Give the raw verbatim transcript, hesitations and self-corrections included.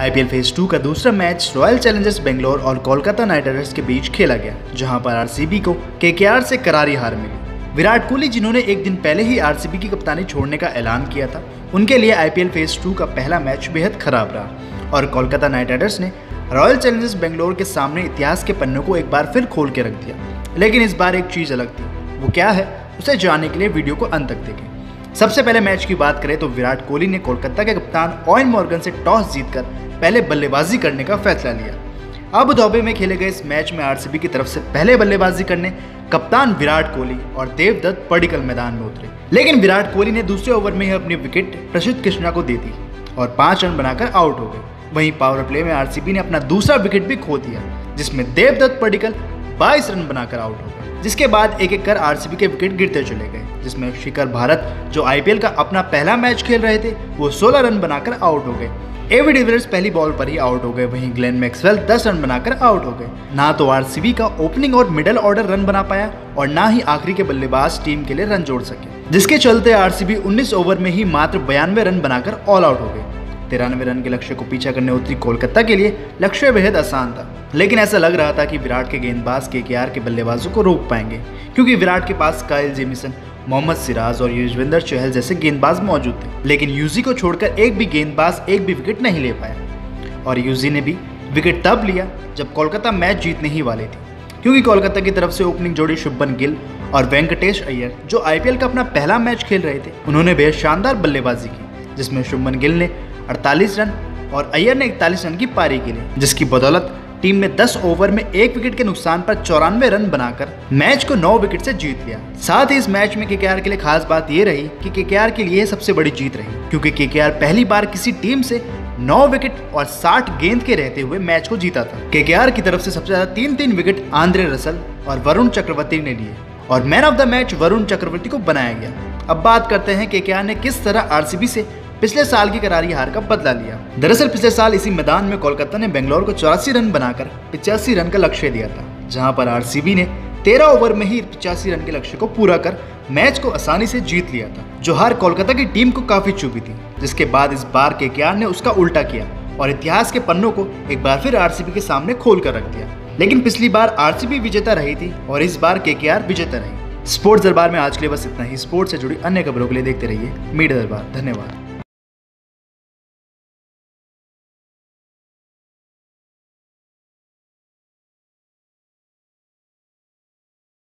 IPL phase two का दूसरा match royal Challengers Bangalore और कोलकाता नाइट राइडर्स के बीच खेला गया, जहां पर आरसीबी को केकेआर से करारी हार मिली। विराट कोहली, जिन्होंने एक दिन पहले ही आरसीबी की कप्तानी छोड़ने का ऐलान किया था, उनके लिए आईपीएल फेज टू का पहला मैच बेहद खराब रहा और कोलकाता नाइट राइडर्स ने रॉयल चैलेंजर्स बेंगलोर के सामने इतिहास के पन्नों को एक बार फिर खोल के रख दिया। लेकिन इस बार एक चीज़ अलग थी। वो क्या है, उसे जानने के लिए वीडियो को अंत तक देखें। सबसे पहले मैच की बात करें तो विराट कोहली ने कोलकाता के कप्तान ओवेन मॉर्गन से टॉस जीतकर पहले बल्लेबाजी करने का फैसला लिया। अबू धाबी में खेले गए इस मैच में आरसीबी की तरफ से पहले बल्लेबाजी करने कप्तान विराट कोहली और देवदत्त पडिक्कल मैदान में उतरे। लेकिन विराट कोहली ने दूसरे ओवर में ही अपनी विकेट प्रसिद्ध कृष्णा को दे दी और पांच रन बनाकर आउट हो गए। वहीं पावर प्ले में आरसीबी ने अपना दूसरा विकेट भी खो दिया, जिसमें देवदत्त पडिक्कल बाईस रन बनाकर आउट हो गए। जिसके बाद एक एक कर आरसीबी के विकेट गिरते चले गए, जिसमें शिखर भारत, जो आईपीएल का अपना पहला मैच खेल रहे थे, वो सोलह रन बनाकर आउट हो गए। एबी डिविलियर्स पहली बॉल पर ही आउट हो गए। वहीं ग्लेन मैक्सवेल दस रन बनाकर आउट हो गए। ना तो आरसीबी का ओपनिंग और मिडिल ऑर्डर रन बना पाया और ना ही आखिरी के बल्लेबाज टीम के लिए रन जोड़ सके, जिसके चलते आरसीबी उन्नीस ओवर में ही मात्र बयानवे रन बनाकर ऑल आउट हो गए। तिरानवे रन के लक्ष्य को पीछा करने उतरी कोलकाता के लिए लक्ष्य बेहद आसान था, लेकिन ऐसा लग रहा था कि विराट के गेंदबाज केकेआर के बल्लेबाजों को रोक पाएंगे, क्योंकि विराट के पास काइल जेमिसन, मोहम्मद सिराज और युजवेंद्र चहल जैसे गेंदबाज मौजूद थे। लेकिन यूजी को छोड़कर एक भी गेंदबाज एक भी विकेट नहीं ले पाया और यूजी ने भी विकेट तब लिया जब कोलकाता मैच जीतने ही वाली थी, क्योंकि कोलकाता की तरफ से ओपनिंग जोड़ी शुभमन गिल और वेंकटेश अय्यर, जो आईपीएल का अपना पहला मैच खेल रहे थे, उन्होंने बेहद शानदार बल्लेबाजी की, जिसमें शुभमन गिल ने अड़तालीस रन और अय्यर ने इकतालीस रन की पारी खेली, जिसकी बदौलत टीम ने दस ओवर में एक विकेट के नुकसान पर चौरानवे रन बनाकर मैच को नौ विकेट से जीत लिया। साथ ही इस मैच में केकेआर के लिए खास बात यह रही कि केकेआर के लिए सबसे बड़ी जीत रही, क्योंकि केकेआर पहली बार किसी टीम से नौ विकेट और साठ गेंद के रहते हुए मैच को जीता था। केकेआर की तरफ से सबसे ज्यादा तीन तीन विकेट आंद्रे रसल और वरुण चक्रवर्ती ने लिए और man of the match Varun Chakravarthy को बनाया गया। अब बात करते हैं केकेआर ने किस तरह आरसीबी से पिछले साल की करारी हार का बदला लिया। दरअसल पिछले साल इसी मैदान में कोलकाता ने बेंगलोर को चौरासी रन बनाकर पिचासी रन का लक्ष्य दिया था, जहां पर आरसीबी ने तेरह ओवर में ही पिचासी रन के लक्ष्य को पूरा कर मैच को आसानी से जीत लिया था, जो हार कोलकाता की टीम को काफी चुभी थी। जिसके बाद इस बार केकेआर ने उसका उल्टा किया और इतिहास के पन्नों को एक बार फिर आरसीबी के सामने खोल कर रख दिया। लेकिन पिछली बार आरसीबी विजेता रही थी और इस बार केकेआर विजेता रही। स्पोर्ट्स दरबार में आज के लिए बस इतना ही। स्पोर्ट्स से जुड़ी अन्य खबरों के लिए देखते रहिए मीडिया दरबार। धन्यवाद।